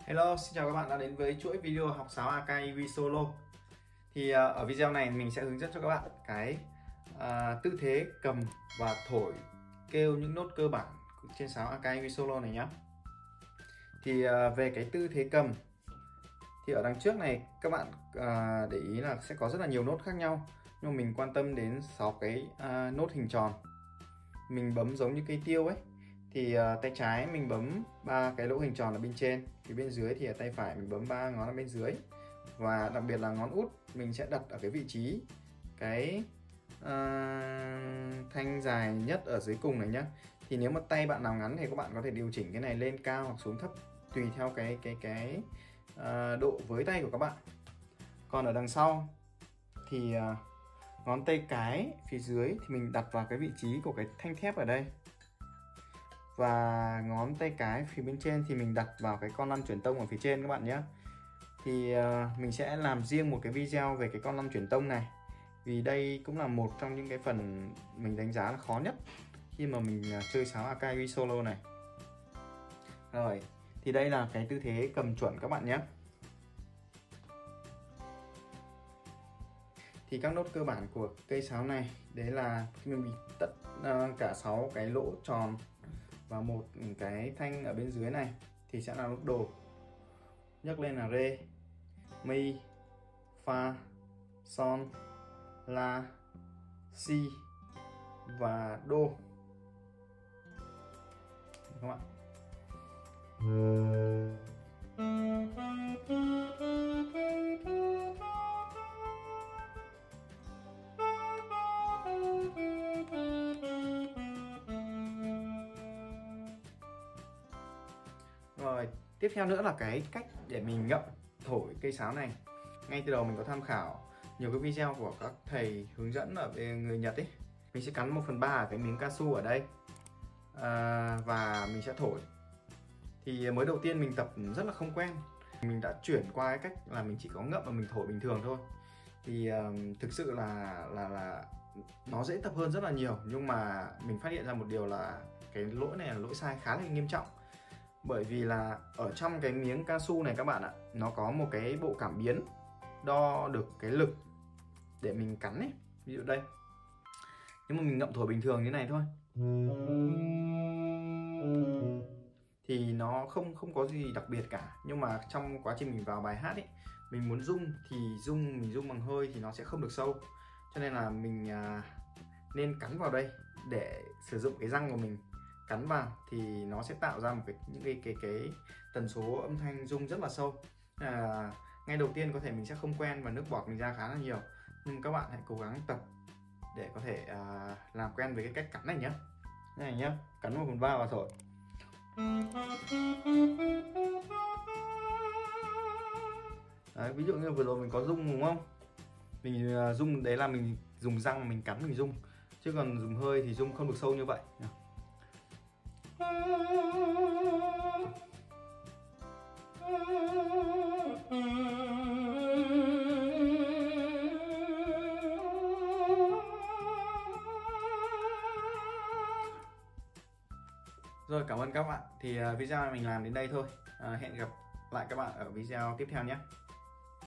Hello, xin chào các bạn đã đến với chuỗi video học sáo Akai EV Solo. Thì ở video này mình sẽ hướng dẫn cho các bạn cái tư thế cầm và thổi kêu những nốt cơ bản trên sáo Akai EV Solo này nhé. Thì về cái tư thế cầm thì ở đằng trước này các bạn để ý là sẽ có rất là nhiều nốt khác nhau, nhưng mà mình quan tâm đến 6 cái nốt hình tròn. Mình bấm giống như cây tiêu ấy. Thì tay trái mình bấm 3 cái lỗ hình tròn ở bên trên, thì bên dưới thì tay phải mình bấm 3 ngón ở bên dưới, và đặc biệt là ngón út mình sẽ đặt ở cái vị trí cái thanh dài nhất ở dưới cùng này nhá. Thì nếu mà tay bạn nào ngắn thì các bạn có thể điều chỉnh cái này lên cao hoặc xuống thấp tùy theo cái độ với tay của các bạn. Còn ở đằng sau thì ngón tay cái phía dưới thì mình đặt vào cái vị trí của cái thanh thép ở đây, và ngón tay cái phía bên trên thì mình đặt vào cái con lăn truyền tông ở phía trên các bạn nhé. Thì mình sẽ làm riêng một cái video về cái con lăn truyền tông này, vì đây cũng là một trong những cái phần mình đánh giá là khó nhất khi mà mình chơi sáo Akai EV Solo này. Rồi, thì đây là cái tư thế cầm chuẩn các bạn nhé. Thì các nốt cơ bản của cây sáo này đấy là khi mình bị tận cả 6 cái lỗ tròn và một cái thanh ở bên dưới này thì sẽ là nốt đồ. Nhấc lên là rê, mi, fa, son, la, si và đô các bạn. Rồi, tiếp theo nữa là cái cách để mình ngậm thổi cây sáo này. Ngay từ đầu mình có tham khảo nhiều cái video của các thầy hướng dẫn ở bên người Nhật ấy. Mình sẽ cắn 1/3 ở cái miếng cao su ở đây và mình sẽ thổi. Thì mới đầu tiên mình tập rất là không quen, mình đã chuyển qua cái cách là mình chỉ có ngậm và mình thổi bình thường thôi. Thì thực sự là nó dễ tập hơn rất là nhiều, nhưng mà mình phát hiện ra một điều là cái lỗi này là lỗi sai khá là nghiêm trọng. Bởi vì là ở trong cái miếng cao su này các bạn ạ, nó có một cái bộ cảm biến đo được cái lực để mình cắn ấy. Ví dụ đây, nếu mà mình ngậm thổi bình thường như này thôi thì nó không có gì đặc biệt cả. Nhưng mà trong quá trình mình vào bài hát ấy, mình muốn rung thì mình rung bằng hơi thì nó sẽ không được sâu. Cho nên là mình nên cắn vào đây để sử dụng cái răng của mình cắn vào thì nó sẽ tạo ra một những cái tần số âm thanh rung rất là sâu. Ngay đầu tiên có thể mình sẽ không quen và nước bọt mình ra khá là nhiều, nhưng các bạn hãy cố gắng tập để có thể làm quen với cái cách cắn này nhé. Này nhá, cắn 1/3 vào thổi. Đấy, ví dụ như vừa rồi mình có rung đúng không? Mình rung đấy là mình dùng răng mình cắn mình rung, chứ còn dùng hơi thì rung không được sâu như vậy. Rồi, cảm ơn các bạn. Thì video này mình làm đến đây thôi. Hẹn gặp lại các bạn ở video tiếp theo nhé.